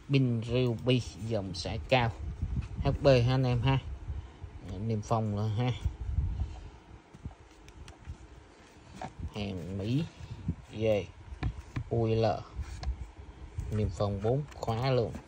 pin Ruby dòng sải cao HB ha anh em ha. Niêm phong là ha, hàng Mỹ về UL, niêm phong 4 khóa luôn.